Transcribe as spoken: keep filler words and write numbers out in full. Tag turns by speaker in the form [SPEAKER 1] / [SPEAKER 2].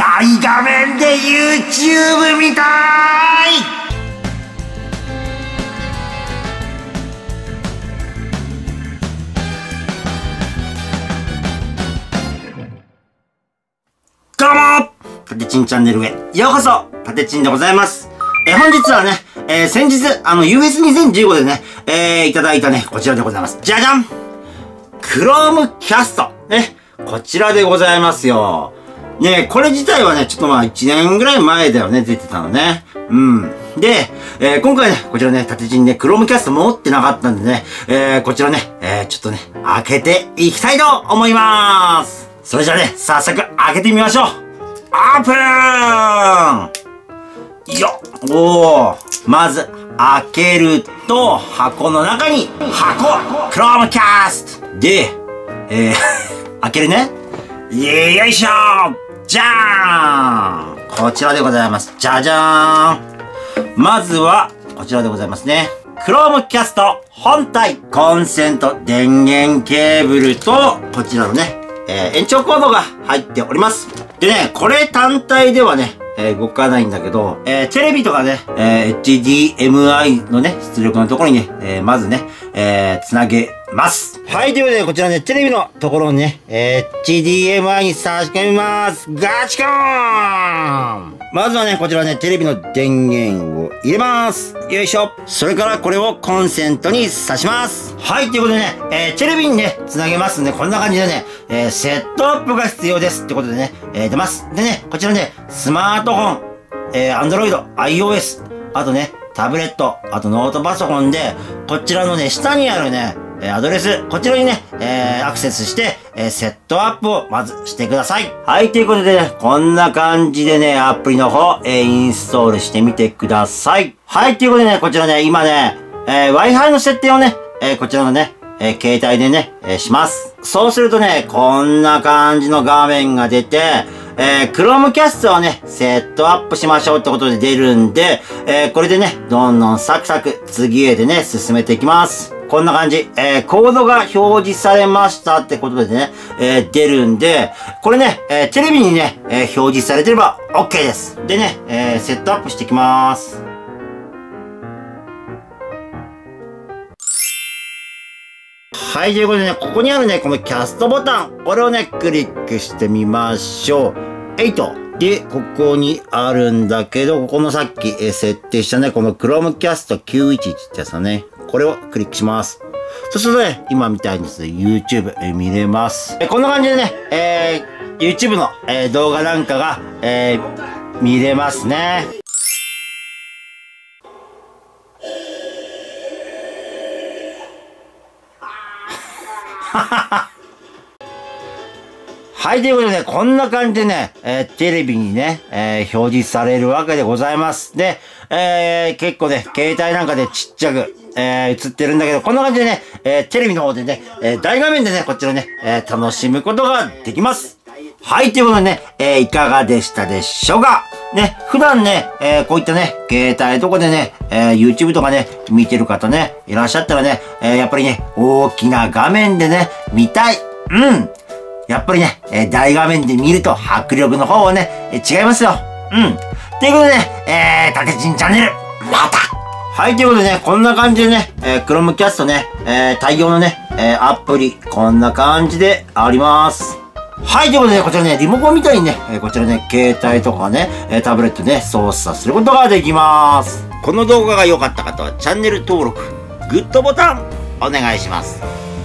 [SPEAKER 1] 大画面で YouTube 見たい。どうもパテチンチャンネルへようこそ、パテチンでございます。え、本日はね、えー、先日、あの、ユーエスにせんじゅうご でね、えー、いただいたね、こちらでございます。じゃじゃん !Chromecast! ね、こちらでございますよ。ね、これ自体はね、ちょっとまあいちねんぐらい前だよね、出てたのね。うん。で、えー、今回ね、こちらね、縦地にね、Chromecast 持ってなかったんでね、えー、こちらね、えー、ちょっとね、開けていきたいと思いまーす。それじゃあね、早速開けてみましょう。オープンよっおーまず、開けると、箱の中に、箱 Chromecast! で、えー、開けるね。よいしょーじゃーんこちらでございます。じゃじゃーんまずは、こちらでございますね。Chromecast 本体、コンセント、電源ケーブルと、こちらのね、えー、延長コードが入っております。でね、これ単体ではね、えー、動かないんだけど、えー、テレビとかね、えー、エイチディーエムアイ のね、出力のところにね、えー、まずね、えー、つなげます。はい、ということで、こちらね、テレビのところにね、エイチディーエムアイ に差し込みます。ガチコーンまずはね、こちらね、テレビの電源を入れます。よいしょ。それからこれをコンセントに挿します。はい、ということでね、えー、テレビにね、つなげますんで、こんな感じでね、えー、セットアップが必要ですってことでね、えー、出ます。でね、こちらね、スマートフォン、えー、Android、iOS、あとね、タブレット、あとノートパソコンで、こちらのね、下にあるね、えー、アドレス、こちらにね、えー、アクセスして、えー、セットアップをまずしてください。はい、ということでね、こんな感じでね、アプリの方、えー、インストールしてみてください。はい、ということでね、こちらね、今ね、えー、Wi-Fi の設定をね、えー、こちらのね、えー、携帯でね、えー、します。そうするとね、こんな感じの画面が出て、えー、Chromecast をね、セットアップしましょうってことで出るんで、えー、これでね、どんどんサクサク次へでね、進めていきます。こんな感じ。えー、コードが表示されましたってことでね、えー、出るんで、これね、えー、テレビにね、えー、表示されてれば OK です。でね、えー、セットアップしていきます。はい、ということでね、ここにあるね、このキャストボタン、これをね、クリックしてみましょう。えいと。で、ここにあるんだけど、ここのさっき、えー、設定したね、この Chromecast きゅういちいちってやつだね。これをクリックします。そうするとね、今みたいにですね、YouTube、えー、見れます。えー、こんな感じでね、えー、YouTube の、えー、動画なんかが、えー、見れますね。はい、ということでね、こんな感じでね、えー、テレビにね、えー、表示されるわけでございます。で、えー、結構ね、携帯なんかでちっちゃく、えー、映ってるんだけど、こんな感じでね、えー、テレビの方でね、えー、大画面でね、こちらね、えー、楽しむことができます。はい、ということでね、えー、いかがでしたでしょうかね、普段ね、えー、こういったね、携帯とかでね、えー、YouTube とかね、見てる方ね、いらっしゃったらね、えー、やっぱりね、大きな画面でね、見たい。うん。やっぱりね、えー、大画面で見ると迫力の方はね、えー、違いますよ。うん。ということでね、えー、たけちんチャンネル、またはい、ということでね、こんな感じでね、えー、Chromecast ね、えー、対応のね、えー、アプリ、こんな感じであります。はい、ということで、こちらね、リモコンみたいにね、えー、こちらね、携帯とかね、えー、タブレットで、ね、操作することができます。この動画が良かった方は、チャンネル登録、グッドボタン、お願いします。